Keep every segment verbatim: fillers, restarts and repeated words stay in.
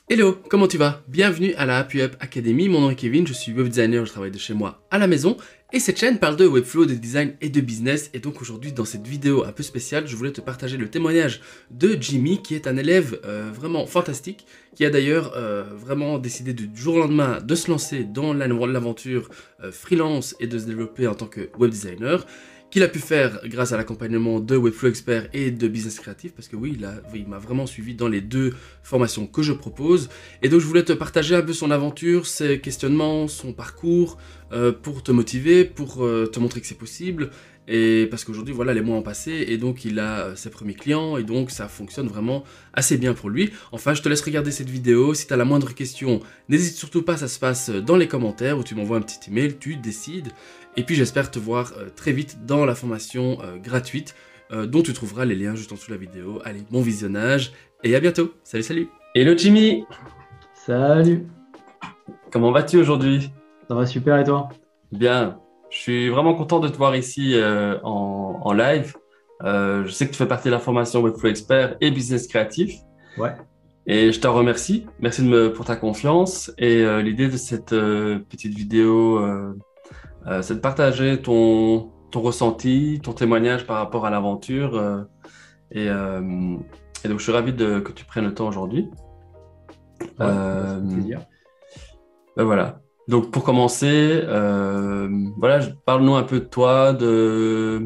Hello, comment tu vas? Bienvenue à la Happy Up Academy, mon nom est Kevin, je suis web designer, je travaille de chez moi à la maison et cette chaîne parle de webflow, de design et de business. Et donc aujourd'hui dans cette vidéo un peu spéciale, je voulais te partager le témoignage de Jimmy qui est un élève euh, vraiment fantastique, qui a d'ailleurs euh, vraiment décidé du jour au lendemain de se lancer dans l'aventure euh, freelance et de se développer en tant que web designer, qu'il a pu faire grâce à l'accompagnement de Webflow Expert et de Business Creative, parce que oui, il, a, oui, il m'a vraiment suivi dans les deux formations que je propose. Et donc je voulais te partager un peu son aventure, ses questionnements, son parcours, euh, pour te motiver, pour euh, te montrer que c'est possible. Et parce qu'aujourd'hui, voilà, les mois ont passé et donc il a euh, ses premiers clients et donc ça fonctionne vraiment assez bien pour lui. Enfin, je te laisse regarder cette vidéo. Si tu as la moindre question, n'hésite surtout pas, ça se passe dans les commentaires ou tu m'envoies un petit email, tu décides. Et puis j'espère te voir euh, très vite dans la formation euh, gratuite euh, dont tu trouveras les liens juste en dessous de la vidéo. Allez, bon visionnage et à bientôt. Salut, salut. Hello Jimmy, Salut, comment vas-tu aujourd'hui? ça va super et toi? Bien, je suis vraiment content de te voir ici euh, en, en live. Euh, je sais que tu fais partie de la formation Webflow Expert et Business Créatif Ouais. et je te remercie. Merci de me, pour ta confiance et euh, l'idée de cette euh, petite vidéo, euh, euh, c'est de partager ton, ton ressenti, ton témoignage par rapport à l'aventure euh, et, euh, et donc je suis ravi de, que tu prennes le temps aujourd'hui. Ouais, bah, ça Euh, fait plaisir. Ben voilà. Donc pour commencer, euh, voilà, je- parle-nous un peu de toi, de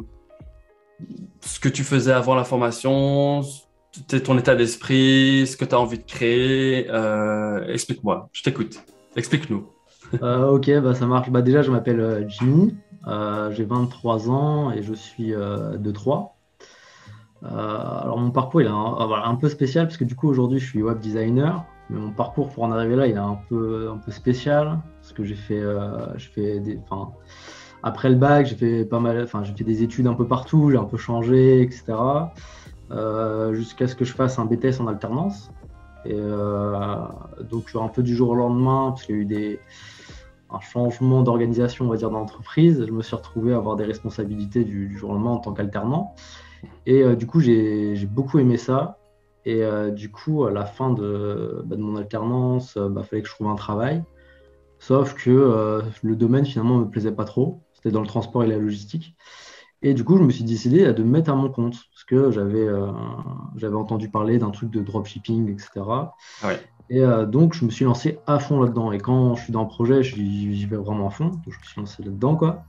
ce que tu faisais avant la formation, t- ton état d'esprit, ce que tu as envie de créer. Euh, explique-moi, je t'écoute. Explique-nous. Euh, ok, bah, ça marche. Bah, déjà, je m'appelle euh, Jimmy, euh, j'ai vingt-trois ans et je suis euh, de Troyes. Euh, alors, mon parcours il est un, ah, voilà, un peu spécial parce que du coup, aujourd'hui, je suis web designer. Mais mon parcours pour en arriver là, il est un peu, un peu spécial parce que j'ai fait, euh, je fais des, enfin, après le bac, j'ai fait pas mal, enfin, j'ai fait des études un peu partout, j'ai un peu changé, et cetera. Euh, jusqu'à ce que je fasse un B T S en alternance. Et euh, donc, un peu du jour au lendemain, parce qu'il y a eu des, un changement d'organisation, on va dire, dans l'entreprise, je me suis retrouvé à avoir des responsabilités du, du jour au lendemain en tant qu'alternant. Et euh, du coup, j'ai j'ai beaucoup aimé ça. Et euh, du coup, à la fin de, bah, de mon alternance, il bah, fallait que je trouve un travail. Sauf que euh, le domaine, finalement, ne me plaisait pas trop. C'était dans le transport et la logistique. Et du coup, je me suis décidé à de me mettre à mon compte parce que j'avais euh, j'avais entendu parler d'un truc de dropshipping, et cetera. Ah ouais. Et euh, donc, je me suis lancé à fond là-dedans. Et quand je suis dans le projet, j'y j'y vais vraiment à fond. Donc, je me suis lancé là-dedans, quoi.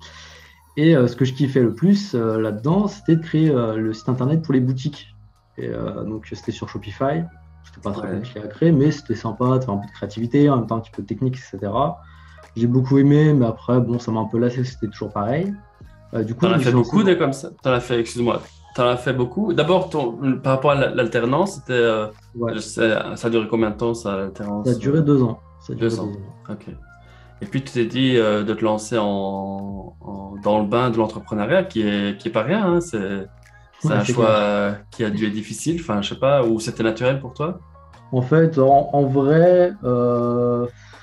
Et euh, ce que je kiffais le plus euh, là-dedans, c'était de créer euh, le site internet pour les boutiques. Et euh, donc, c'était sur Shopify. C'était pas très Ouais. compliqué à créer, mais c'était sympa de faire un peu de créativité, en même temps un petit peu de technique, et cetera. J'ai beaucoup aimé, mais après, bon, ça m'a un peu lassé, c'était toujours pareil. Euh, du coup, T'en je as me fait suis lancé beaucoup de dans... comme ça? T'en as fait, excuse-moi, t'en as fait beaucoup? D'abord, ton, par rapport à la- l'alternance, c'était, euh, Ouais, je sais, ça a duré combien de temps, ça, ça a l'alternance? duré euh, deux ans. Ça a duré Deux deux ans. ans. Ok. Et puis tu t'es dit euh, de te lancer en, en- dans le bain de l'entrepreneuriat, qui est, qui est pas rien, hein. C'est, c'est Ouais, un c'est choix clair. euh, qui a dû être difficile, enfin, je sais pas, ou c'était naturel pour toi? En fait, en, en vrai, euh,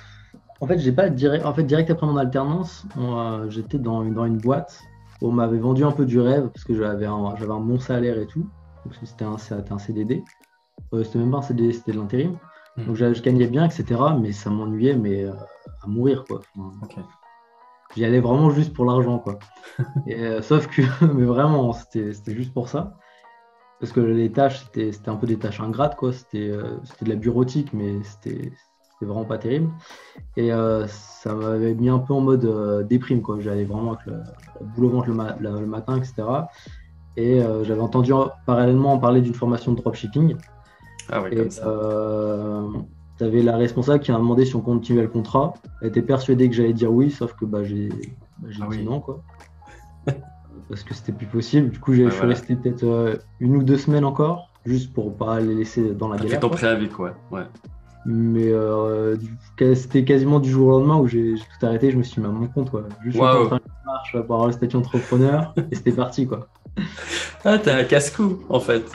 en fait, j'ai pas direct, en fait, direct après mon alternance, on, euh, j'étais dans, une- dans une boîte où on m'avait vendu un peu du rêve parce que j'avais un, j'avais un bon salaire et tout. Parce que c'était un, c'était un C D D. Euh, c'était même pas un C D D, c'était de l'intérim. Hmm. Donc, j'a- je gagnais bien, et cetera. Mais ça m'ennuyait, mais euh, à mourir, quoi. Enfin, Ok. j'y allais vraiment juste pour l'argent, quoi. Et, euh, sauf que, mais vraiment, c'était, c'était juste pour ça. Parce que les tâches, c'était c'était un peu des tâches ingrates, quoi. C'était euh, c'était de la bureautique, mais c'était c'était vraiment pas terrible. Et euh, ça m'avait mis un peu en mode euh, déprime, quoi. J'allais vraiment avec le, la boule au ventre le, ma- le- le matin, et cetera. Et euh, j'avais entendu en- parallèlement parler d'une formation de dropshipping. Ah oui, comme Et ça. euh, tu avais la responsable qui m'a demandé si on continuait le contrat. Elle était persuadée que j'allais dire oui, sauf que bah, j'ai bah, j'ai Ah dit oui, non, quoi. Parce que c'était plus possible. Du coup, j'ai- ouais, je suis voilà. resté peut-être euh, une ou deux semaines encore, juste pour pas les laisser dans la T'as fait galère, ton quoi. préavis, quoi. Ouais. Mais euh, du- c'était quasiment du jour au lendemain où j'ai j'ai tout arrêté. Je me suis mis à mon compte, quoi. Juste le temps de Waouh! faire une marche pour avoir le statut entrepreneur et c'était parti, quoi. Ah, t'es un casse-cou, en fait.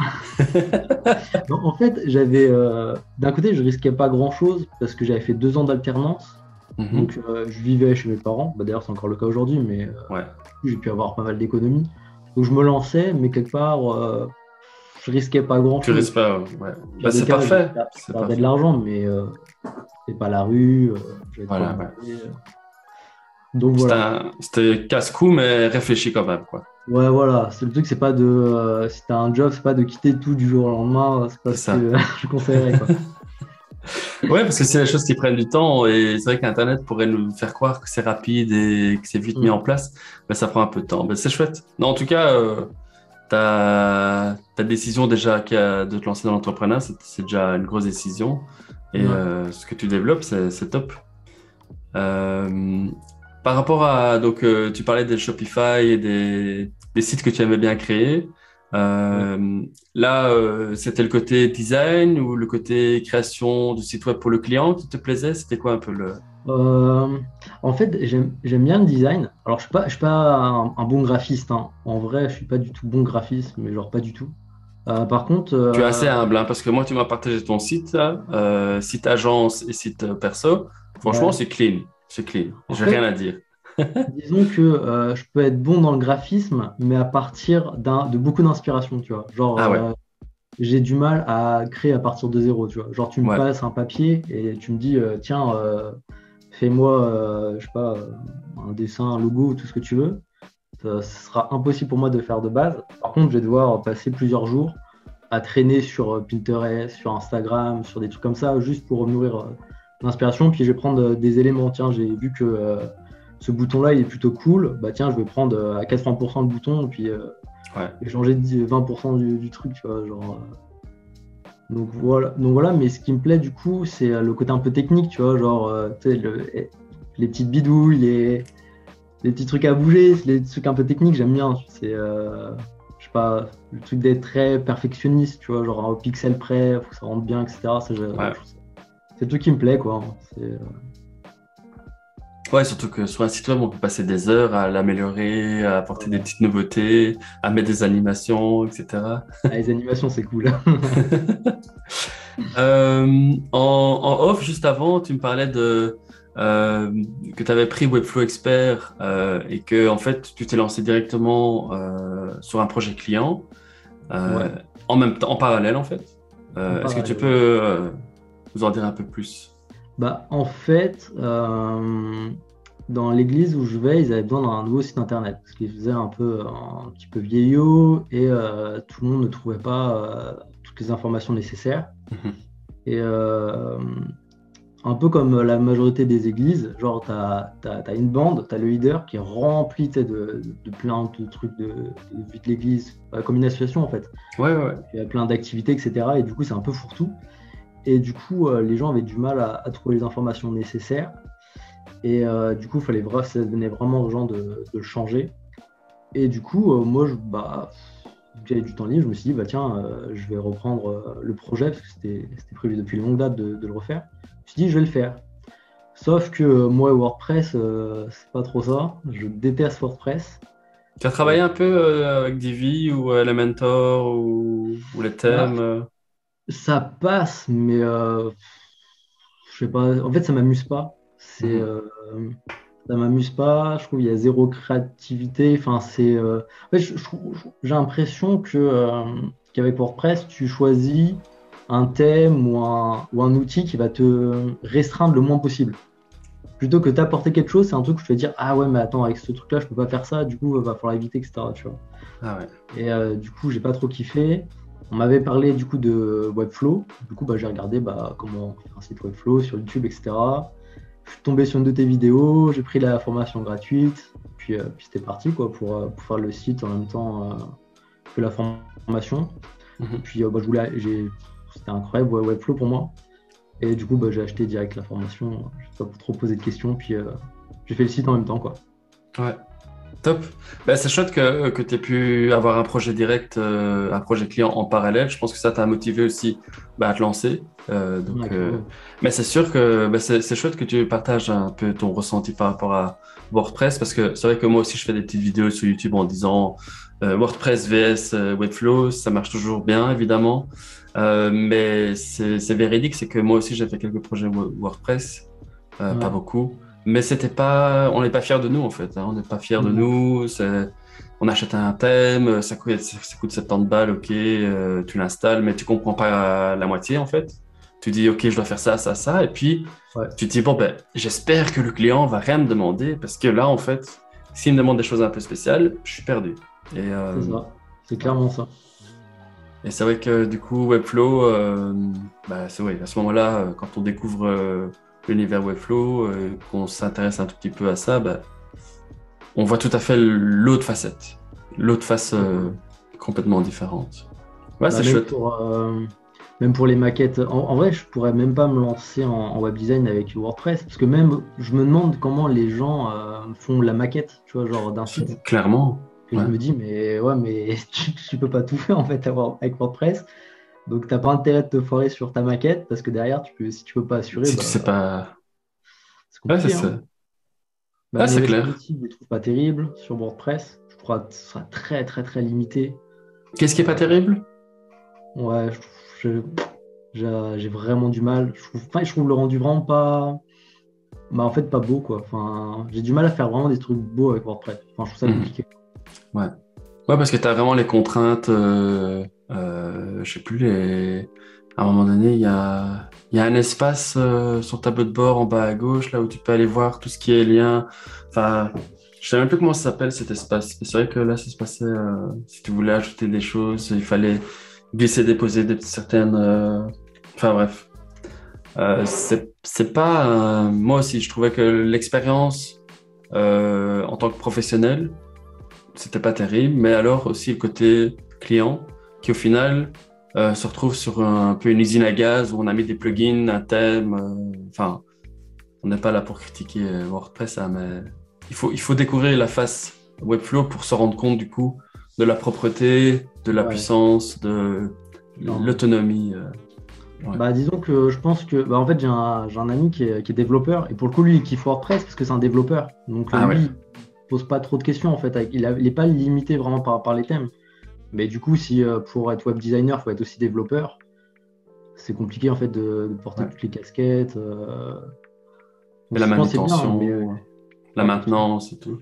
Non, en fait, j'avais euh, d'un côté, je risquais pas grand-chose parce que j'avais fait deux ans d'alternance. Mhm. Donc, euh, je vivais chez mes parents. Bah, d'ailleurs, c'est encore le cas aujourd'hui, mais euh, Ouais. j'ai pu avoir pas mal d'économies. Donc, je me lançais, mais quelque part, euh, je risquais pas grand Tu chose. risques pas, ouais. Bah, c'est parfait. Je perdais de l'argent, mais euh, c'est pas la rue. Euh, voilà, ouais. Manger, euh. Donc C'était, voilà. un... C'était casse-cou, mais réfléchi quand même, quoi. Ouais, voilà. C'est le truc, c'est pas de. Euh, si t'as un job, c'est pas de quitter tout du jour au lendemain. C'est pas C'est ce ça. que je conseillerais, quoi. Ouais, parce que c'est des choses qui prennent du temps et c'est vrai qu'Internet pourrait nous faire croire que c'est rapide et que c'est vite mis Mm. en place, mais ça prend un peu de temps. Mais c'est chouette. Non, en tout cas, euh, ta, ta décision déjà qui a- de te lancer dans l'entrepreneuriat, c'est, c'est déjà une grosse décision et Ouais. euh, ce que tu développes, c'est, c'est top. Euh, par rapport à, donc, euh, tu parlais des Shopify et des, des sites que tu aimais bien créer. Euh, là, euh, c'était le côté design ou le côté création du site web pour le client qui te plaisait? C'était quoi un peu le... Euh, en fait, j'aime j'aime bien le design. Alors, je suis pas, je suis pas un, un bon graphiste, hein. En vrai, je suis pas du tout bon graphiste, mais genre pas du tout. Euh, par contre, Tu es assez euh, humble, hein, parce que moi, tu m'as partagé ton site, là, euh, site agence et site euh, perso. Franchement, ouais. c'est clean. C'est clean. En J'ai rien fait, à dire. disons que euh, je peux être bon dans le graphisme, mais à partir d'un, de beaucoup d'inspiration, tu vois. Genre, Ah ouais, euh, j'ai du mal à créer à partir de zéro, tu vois. Genre, tu me ouais, passes un papier et tu me dis, euh, tiens, euh, fais-moi, euh, je sais pas, euh, un dessin, un logo, tout ce que tu veux. Ça, ce sera impossible pour moi de faire de base. Par contre, je vais devoir passer plusieurs jours à traîner sur euh, Pinterest, sur Instagram, sur des trucs comme ça, juste pour nourrir euh, l'inspiration. Puis je vais prendre euh, des éléments. Tiens, j'ai vu que euh, ce bouton-là, il est plutôt cool. Bah tiens, je vais prendre euh, à quatre-vingts pour cent le bouton, et puis euh, ouais. et changer de vingt pour cent du, du truc, tu vois. Genre, euh. Donc voilà. Donc voilà, mais ce qui me plaît du coup, c'est euh, le côté un peu technique, tu vois, genre euh, tu sais, le- les petites bidouilles, les, les petits trucs à bouger, les trucs un peu techniques, j'aime bien. C'est, euh, je sais pas, le truc d'être très perfectionniste, tu vois, genre au pixel près, faut que ça rentre bien, et cetera. Ça, je- Ouais. je- c'est le truc qui me plaît, quoi. C'est, euh, Ouais, surtout que sur un site web, on peut passer des heures à l'améliorer, à apporter des petites nouveautés, à mettre des animations, et cetera. ah, les animations, c'est cool. Euh, en, en off, juste avant, tu me parlais de euh, que tu avais pris Webflow Expert euh, et que en fait, tu t'es lancé directement euh, sur un projet client euh, Ouais, en même temps, en parallèle en fait. en Euh, est-ce que tu parallèle. peux euh, nous en dire un peu plus? Bah, en fait, euh, dans l'église où je vais, ils avaient besoin d'un nouveau site internet parce qu'ils faisaient un peu, un petit peu vieillot et euh, tout le monde ne trouvait pas euh, toutes les informations nécessaires. Mhm. Et euh, un peu comme la majorité des églises, genre, tu as, une bande, tu as le leader qui est rempli tu sais, de, de plein de trucs de, de vie de l'église, euh, comme une association en fait. Ouais, ouais, ouais. Il y a plein d'activités, et cetera. Et du coup, c'est un peu fourre-tout. Et du coup, euh, les gens avaient du mal à, à trouver les informations nécessaires. Et euh, du coup, fallait vra- ça donnait vraiment aux gens de, de le changer. Et du coup, euh, moi, je, bah, j'avais du temps libre, je me suis dit, bah, tiens, euh, je vais reprendre euh, le projet, parce que c'était c'était prévu depuis longue date de, de le refaire. Je me suis dit, je vais le faire. Sauf que euh, moi, WordPress, euh, c'est pas trop ça. Je déteste WordPress. Tu as travaillé un peu euh, avec Divi ou Elementor ou, ou les Bah, thèmes euh ça passe, mais euh, je sais pas. En fait, ça m'amuse pas. C'est, Mhm. euh, ça m'amuse pas. Je trouve qu'il y a zéro créativité. Enfin, c'est. euh, en fait, je- je trouve- je- j'ai l'impression que euh, qu'avec WordPress, tu choisis un thème ou un, ou un outil qui va te restreindre le moins possible. Plutôt que t'apporter quelque chose, c'est un truc où tu vas dire ah ouais, mais attends, avec ce truc-là, je peux pas faire ça. Du coup, il va falloir éviter, et cetera. Tu vois. Ah ouais. Et euh, du coup, j'ai pas trop kiffé. On m'avait parlé du coup de Webflow. Du coup, bah, j'ai regardé bah, comment faire un site Webflow sur YouTube, et cetera. Je suis tombé sur une de tes vidéos, j'ai pris la formation gratuite, puis, euh, puis c'était parti quoi, pour, euh, pour faire le site en même temps euh, que la formation. Mhm. Puis euh, bah, je voulais, j'ai, c'était incroyable ouais, Webflow pour moi. Et du coup, bah, j'ai acheté direct la formation. Je sais pas trop poser de questions, puis euh, j'ai fait le site en même temps quoi. Ouais. Top. Ben, c'est chouette que, que tu aies pu avoir un projet direct, euh, un projet client en parallèle. Je pense que ça t'a motivé aussi ben, à te lancer. Euh, donc, Ouais, euh, carrément. Mais c'est sûr que ben, c'est, c'est chouette que tu partages un peu ton ressenti par rapport à WordPress parce que c'est vrai que moi aussi je fais des petites vidéos sur YouTube en disant euh, WordPress vs euh, Webflow, ça marche toujours bien évidemment. Euh, mais c'est, c'est véridique, c'est que moi aussi j'ai fait quelques projets Wo- WordPress, euh, pas Ouais. beaucoup. mais c'était pas, on n'est pas fiers de nous en fait. Hein. On n'est pas fiers de Mhm. nous. C'est, on achète un thème, ça coûte, ça coûte soixante-dix balles, ok, euh, tu l'installes, mais tu comprends pas la moitié en fait. Tu dis, ok, je dois faire ça, ça, ça, et puis Ouais, tu te dis, bon ben, j'espère que le client va rien me demander, parce que là en fait, s'il me demande des choses un peu spéciales, je suis perdu. Et, euh, c'est ça. C'est ouais. clairement ça. Et c'est vrai que du coup, Webflow, euh, bah, c'est vrai, à ce moment-là, euh, quand on découvre euh, l'univers Webflow, euh, qu'on s'intéresse un tout petit peu à ça, bah, on voit tout à fait l'autre facette, l'autre face euh, complètement différente. Ouais, Bah, c'est même chouette. pour, euh, même pour les maquettes. En, en vrai, je pourrais même pas me lancer en, en web design avec WordPress, parce que même, je me demande comment les gens euh, font la maquette, tu vois, genre d'un site. Clairement. Et Ouais. je me dis, mais ouais, mais tu, tu peux pas tout faire en fait avoir- avec WordPress. Donc, t'as pas intérêt de te foirer sur ta maquette, parce que derrière, tu peux, si tu peux pas assurer, Si tu sais bah, pas. c'est Ouais, c'est compliqué, hein. ça. Bah, Ah, mes c'est clair. responsives, je les trouve pas terribles sur WordPress. Je crois que ce sera très, très, très limité. Qu'est-ce qui est pas Euh, terrible? ouais, je trouve- je- j'ai j'ai vraiment du mal. Je trouve, enfin, je trouve le rendu vraiment pas. Bah, en fait, pas beau, quoi. Enfin, j'ai du mal à faire vraiment des trucs beaux avec WordPress. Enfin, je trouve ça Mhm. compliqué. Ouais. Ouais, parce que tu as vraiment les contraintes. Euh, euh, je sais plus, les... à un moment donné, il y a, il y a un espace euh, sur le tableau de bord en bas à gauche, là où tu peux aller voir tout ce qui est lien. Enfin, je sais même plus comment ça s'appelle cet espace. Mais c'est vrai que là, ça se passait. Euh, si tu voulais ajouter des choses, il fallait glisser, déposer des certaines. euh, Enfin, bref. Euh, c'est, c'est pas. euh, Moi aussi, je trouvais que l'expérience euh, en tant que professionnel, c'était pas terrible, mais alors aussi le côté client qui au final euh, se retrouve sur un, un peu une usine à gaz où on a mis des plugins, un thème. euh, Enfin, on n'est pas là pour critiquer euh, WordPress, hein, mais il faut, il faut découvrir la face Webflow pour se rendre compte du coup de la propreté, de la Ouais, puissance, de clairement. l'autonomie. euh, ouais. Bah, disons que je pense que. Bah, en fait, j'ai un, j'ai un ami qui est, qui est développeur. Et pour le coup, lui, il kiffe WordPress parce que c'est un développeur. Donc, euh, Ah ouais. lui, il pose pas trop de questions, en fait. avec- Il n'est pas limité vraiment par, par les thèmes. Mais du coup, si euh, pour être web designer, il faut être aussi développeur, c'est compliqué, en fait, de, de porter Ouais. toutes les casquettes. euh. Et Donc, la je pense que c'est bien, mais euh, manutention, la ouais, effectivement. maintenance et tout.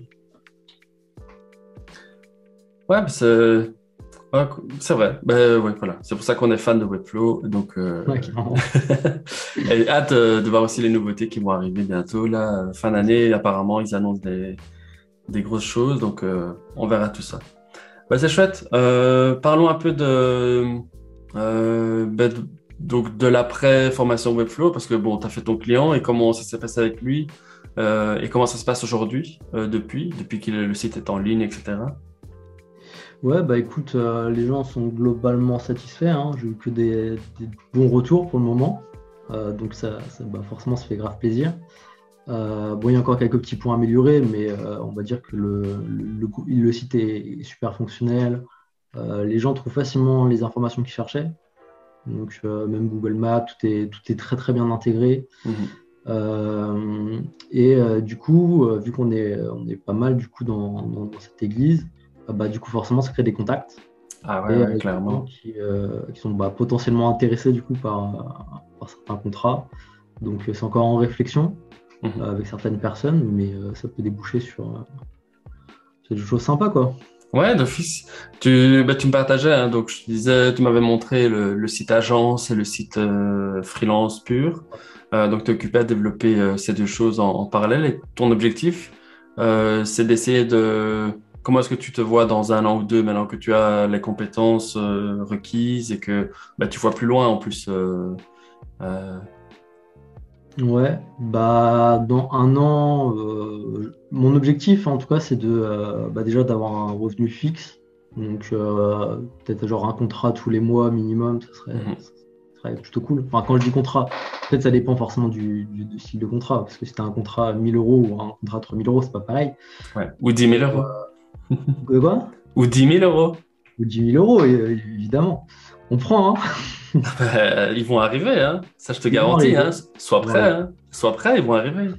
Ouais, mais c'est ouais, co- c'est vrai. Ben, ouais, voilà. C'est pour ça qu'on est fan de Webflow. Donc, Ouais, euh... clairement. et hâte euh, de voir aussi les nouveautés qui vont arriver bientôt. Là, euh, fin d'année, apparemment, ils annoncent des, des grosses choses. Donc, euh, on verra tout ça. Ben, c'est chouette. Euh, parlons un peu de, euh, ben, de- donc de l'après-formation Webflow, parce que bon, tu as fait ton client et comment ça s'est passé avec lui euh, et comment ça se passe aujourd'hui, euh, depuis, depuis que le site est en ligne, et cetera. Ouais, bah écoute, euh, les gens sont globalement satisfaits, hein. J'ai eu que des, des bons retours pour le moment. Euh, donc ça, ça, bah, forcément, ça fait grave plaisir. Euh, bon, il y a encore quelques petits points à améliorer, mais euh, on va dire que le, le, le- le site est, est super fonctionnel. Euh, les gens trouvent facilement les informations qu'ils cherchaient. Donc euh, même Google Maps, tout est, tout est très très bien intégré. Mhm. Euh, et euh, du coup, euh, vu qu'on est, on est pas mal du coup dans, dans- dans cette église, euh, bah, du coup forcément ça crée des contacts Ah ouais, et ouais, avec des gens clairement. qui, euh, qui sont bah, potentiellement intéressés du coup par, par certains contrats. Donc euh, c'est encore en réflexion Mhm. euh, avec certaines personnes, mais euh, ça peut déboucher sur, euh, sur des choses sympas quoi. Ouais, d'office. Tu, bah, tu me partageais, hein, donc je te disais, tu m'avais montré le, le site agence et le site euh, freelance pur. Euh, donc, tu es occupé à développer euh, ces deux choses en, en parallèle. Et ton objectif, euh, c'est d'essayer de... Comment est-ce que tu te vois dans un an ou deux, maintenant que tu as les compétences euh, requises et que bah, tu vois plus loin en plus. euh, euh, Ouais, bah dans un an, euh, mon objectif en tout cas c'est de euh, bah, déjà d'avoir un revenu fixe. Donc euh, peut-être genre un contrat tous les mois minimum, ça serait, mhm. ça serait plutôt cool. Enfin quand je dis contrat, peut-être ça dépend forcément du, du- du style de contrat, parce que si t'as un contrat à mille euros ou un contrat à trois mille euros, c'est pas pareil. Ouais. Ou dix Mais mille euh, euros. quoi? Ou dix mille euros. Ou dix mille euros, euh, évidemment. On prend, hein. Euh, ils vont arriver, hein. Ça, je te Ils vont garantis, hein. arriver. Sois Ils vont prêt, arriver. hein. Sois prêt, ils vont arriver.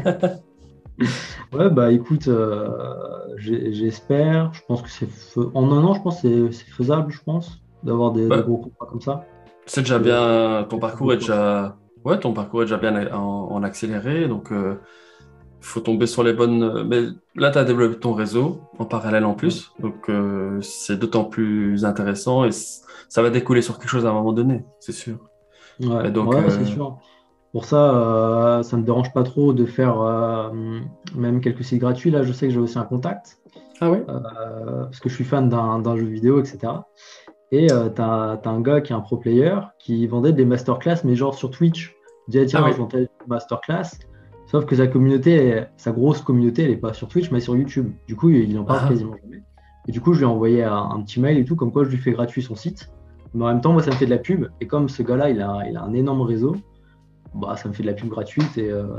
Ouais, bah écoute, euh, j'ai- j'espère. Je pense que c'est fai- en un an, je pense que c'est c'est faisable, je pense, d'avoir des, des Bah, gros contrats comme ça. c'est Parce déjà que bien, ton c'est parcours est beaucoup. déjà, ouais, ton parcours est déjà bien en, en accéléré, donc euh, il faut tomber sur les bonnes. Mais là, tu as développé ton réseau en parallèle en plus. Donc, euh, c'est d'autant plus intéressant et c- ça va découler sur quelque chose à un moment donné, c'est sûr. Ouais, Et donc, ouais, c'est euh, sûr. Pour ça, euh, ça ne me dérange pas trop de faire euh, même quelques sites gratuits. Là, je sais que j'ai aussi un contact ah oui? euh, parce que je suis fan d'un d'un jeu vidéo, et cetera. Et euh, t'as, t'as un gars qui est un pro player qui vendait des masterclass, mais genre sur Twitch. Il disait, Ah tiens, oui. je vends telle masterclass. Sauf que sa communauté, sa grosse communauté, elle n'est pas sur Twitch, mais sur YouTube. Du coup, il en parle Ah, quasiment jamais. Et du coup, je lui ai envoyé un, un petit mail et tout, comme quoi je lui fais gratuit son site. Mais en même temps, moi, ça me fait de la pub. Et comme ce gars-là, il a, il a un énorme réseau, bah, ça me fait de la pub gratuite. Et euh,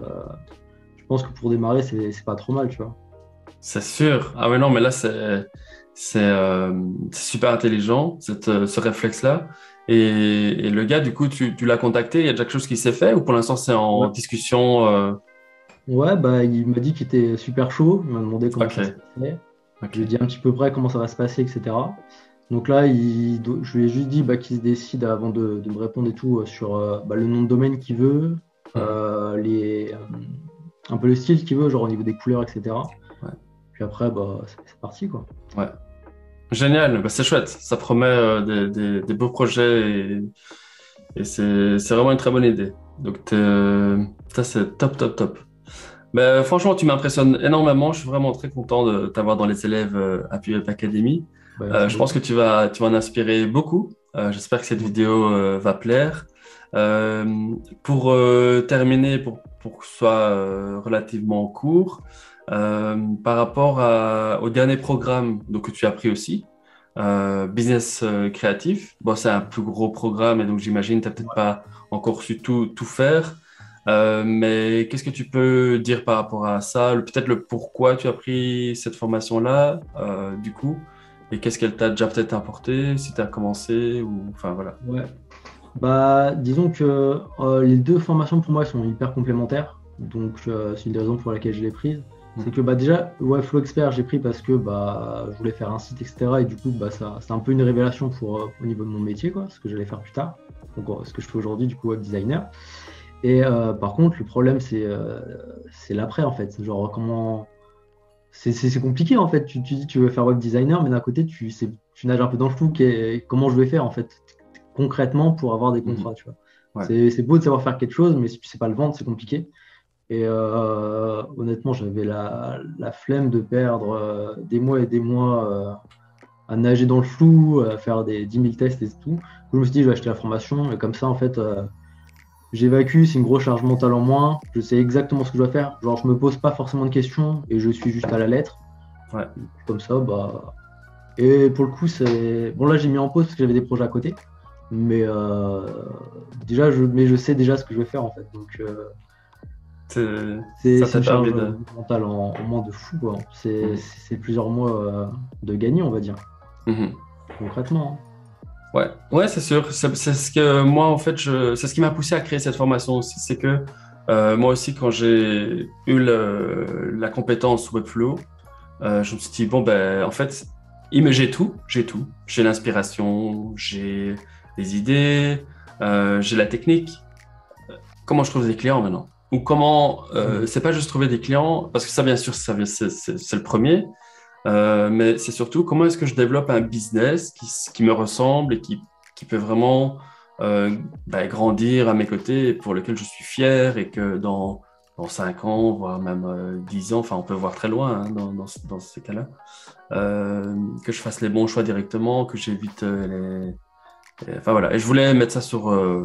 je pense que pour démarrer, c'est c'est pas trop mal, tu vois. c'est sûr. Ah mais non, mais là, c'est c'est euh, c'est super intelligent, cette, euh, ce réflexe-là. Et, et le gars, du coup, tu, tu l'as contacté, il y a déjà quelque chose qui s'est fait ou pour l'instant, c'est en Ouais, discussion euh, ouais bah, il m'a dit qu'il était super chaud. Il m'a demandé comment Ok, ça se passait. Je lui ai ok. dit un petit peu près comment ça va se passer, et cetera. Donc là, il do- je lui ai juste dit bah, qu'il se décide avant de, de me répondre et tout euh, sur euh, bah, le nom de domaine qu'il veut, Mhm. euh, les, euh, un peu le style qu'il veut, genre au niveau des couleurs, et cetera. Ouais, Puis après, bah, c'est c'est parti, quoi. ouais. Génial, bah, c'est chouette. Ça promet euh, des, des, des beaux projets et, et c'est c'est vraiment une très bonne idée. Donc, t'es, euh, ça, c'est top, top, top. Ben, franchement, tu m'impressionnes énormément. Je suis vraiment très content de t'avoir dans les élèves euh, à P U E P Academy. Bah, Euh, merci je pense que beaucoup. tu vas, tu vas en inspirer beaucoup. Euh, j'espère que cette Ouais. vidéo euh, va plaire. Euh, pour euh, terminer, pour, pour que ce soit euh, relativement court, euh, par rapport à- au dernier programme donc, que tu as pris aussi, euh, Business euh, Créatif, bon, c'est un plus gros programme et donc j'imagine que tu n'as peut-être Ouais. pas encore su tout, tout faire. Euh, mais qu'est-ce que tu peux dire par rapport à ça? Le- Peut-être le pourquoi tu as pris cette formation-là, euh, du coup, et qu'est-ce qu'elle t'a déjà peut-être apporté, si tu as commencé, ou enfin voilà. Ouais. Bah, disons que euh, les deux formations pour moi elles sont hyper complémentaires. Donc, euh, c'est une des raisons pour laquelle je l'ai prise. C'est Mhm. que bah, déjà, ouais, Flow Expert, j'ai pris parce que bah, je voulais faire un site, et cetera. Et du coup, bah, ça, c'est un peu une révélation pour, euh, au niveau de mon métier, quoi, ce que j'allais faire plus tard. Donc, euh, ce que je fais aujourd'hui, du coup, web designer. Et euh, par contre, le problème, c'est euh, c'est l'après, en fait. Genre, comment. C'est c'est- c'est compliqué, en fait. Tu, tu dis tu veux faire web designer, mais d'un côté, tu, c'est- tu nages un peu dans le flou. qu'est- Comment je vais faire, en fait, concrètement pour avoir des Mhm. contrats, tu vois. Ouais. C'est c'est beau de savoir faire quelque chose, mais si tu sais pas le vendre, c'est compliqué. Et euh, honnêtement, j'avais la, la flemme de perdre euh, des mois et des mois euh, à nager dans le flou, à faire des dix mille tests et tout. Du coup, je me suis dit, je vais acheter la formation, et comme ça, en fait, euh, j'évacue, c'est une grosse charge mentale en moins, je sais exactement ce que je dois faire. Genre, je me pose pas forcément de questions et je suis juste à la lettre. Ouais. Comme ça, bah. Et pour le coup, c'est. Bon, là, j'ai mis en pause parce que j'avais des projets à côté. Mais euh, déjà, je, mais je sais déjà ce que je vais faire en fait. Donc, euh, C'est- c'est Ça c'est t'a une permis charge de. mentale en, en moins de fou, quoi. C'est Mhm. c'est plusieurs mois euh, de gagner, on va dire, Mhm. concrètement. Ouais, ouais, c'est sûr. C'est c'est ce que moi, en fait, je... c'est ce qui m'a poussé à créer cette formation aussi. C'est que euh, moi aussi, quand j'ai eu le- la compétence Webflow, euh, je me suis dit, bon, ben, en fait, il me- j'ai tout, j'ai tout. J'ai l'inspiration, j'ai les idées, euh, j'ai la technique. Comment je trouve des clients maintenant? Ou comment, euh, hein. c'est pas juste trouver des clients, parce que ça, bien sûr, ça, vient- c'est c'est- c'est le premier, euh, mais c'est surtout comment est-ce que je développe un business qui, s- qui me ressemble et qui, qui peut vraiment euh, bah, grandir à mes côtés et pour lequel je suis fier et que dans, dans cinq ans, voire même euh, dix ans, enfin on peut voir très loin hein, dans, dans, ce- dans ces cas-là, euh, que je fasse les bons choix directement, que j'évite euh, les... les- Enfin voilà, et je voulais mettre ça sur, euh,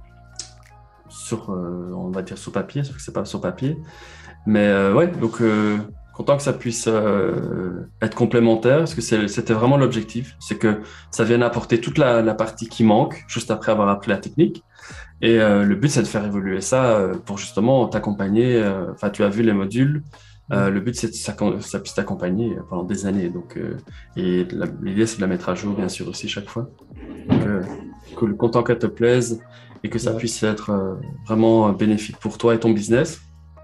sur euh, on va dire sur papier, sauf que c'est pas sur papier, mais euh, ouais, donc euh, content que ça puisse euh, être complémentaire, parce que c'est- c'était vraiment l'objectif, c'est que ça vienne apporter toute la, la partie qui manque, juste après avoir appris la technique. Et euh, le but, c'est de faire évoluer ça euh, pour justement t'accompagner. euh, Enfin, tu as vu les modules. Euh, le but, c'est que ça, ça puisse t'accompagner pendant des années. Donc, euh, et la- l'idée, c'est de la mettre à jour, bien sûr, aussi chaque fois. Donc, euh, cool, content qu'elle te plaise et que ça Ouais. puisse être euh, vraiment bénéfique pour toi et ton business.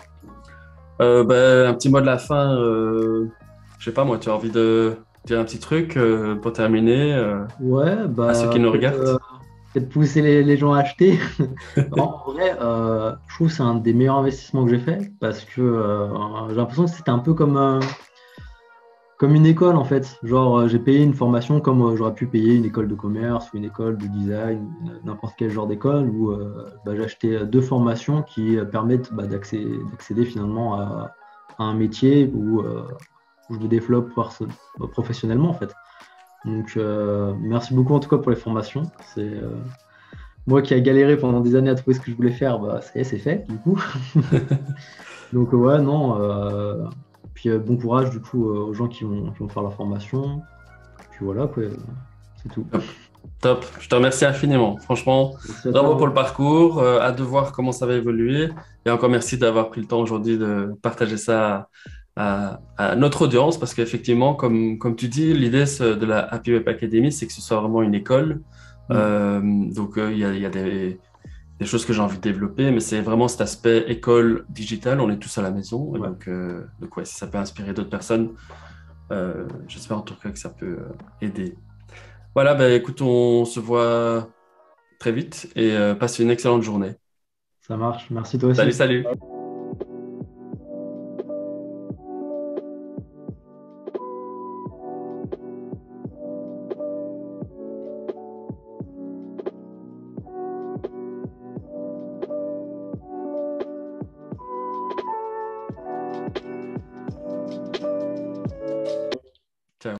Euh, ben, un petit mot de la fin. Euh, je sais pas, moi, tu as envie de dire un petit truc euh, pour terminer euh, Ouais, à ceux qui bah nous peut-être regardent? euh, peut-être pousser les, les gens à acheter. Non, en vrai, euh, je trouve que c'est un des meilleurs investissements que j'ai fait parce que euh, j'ai l'impression que c'était un peu comme, euh, comme une école en fait. Genre, euh, j'ai payé une formation comme euh, j'aurais pu payer une école de commerce ou une école de design, n- n'importe quel genre d'école où euh, bah, j'ai acheté deux formations qui euh, permettent bah, d'accéder, d'accéder finalement à, à un métier où, euh, où je me développe perso- professionnellement en fait. Donc, euh, merci beaucoup en tout cas pour les formations. C'est euh, moi qui a galéré pendant des années à trouver ce que je voulais faire, bah, ça y est, c'est fait du coup. Donc, euh, ouais, non. euh, Puis euh, bon courage du coup euh, aux gens qui vont, qui vont faire la formation. Puis voilà, quoi, c'est tout. Top. Top. Je te remercie infiniment. Franchement, Merci à bravo toi. pour le parcours. Euh, hâte de voir comment ça va évoluer. Et encore merci d'avoir pris le temps aujourd'hui de partager ça à, à- à notre audience parce qu'effectivement, comme, comme tu dis, l'idée c'est- de la Happy Web Academy, c'est que ce soit vraiment une école. Mm. Euh, donc, euh, il y a, il y a des, des choses que j'ai envie de développer, mais c'est vraiment cet aspect école digitale. On est tous à la maison. Et Ouais, donc, euh, donc ouais, si ça peut inspirer d'autres personnes, euh, j'espère en tout cas que ça peut euh, aider. Voilà, bah, écoute, on se voit très vite et euh, passe une excellente journée. ça marche. Merci toi Salut, aussi. salut!